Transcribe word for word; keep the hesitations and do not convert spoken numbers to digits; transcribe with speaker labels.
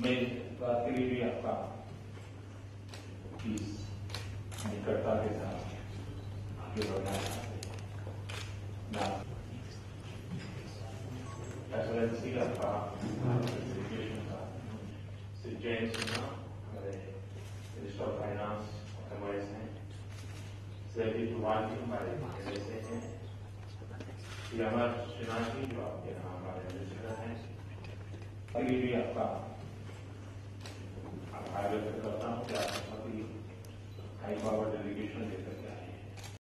Speaker 1: मैं इस बात के लिए भी आपका इस निकटता के साथ आगे बढ़ना चाहते हैं। Excellency आपका डेलीगेशन का श्री जैन सिन्हा हमारे मिनिस्टर ऑफ फाइनेंस और कॉमर्स हैं, श्री जुवान जी हमारे एमएलए हैं, श्री अमर सिन्हा जी जो आपके यहाँ हमारे मिनिस्टर हैं, अभी भी आपका आभार व्यक्त करता हूँ कि आप सभी हाई पावर डेलीगेशन लेकर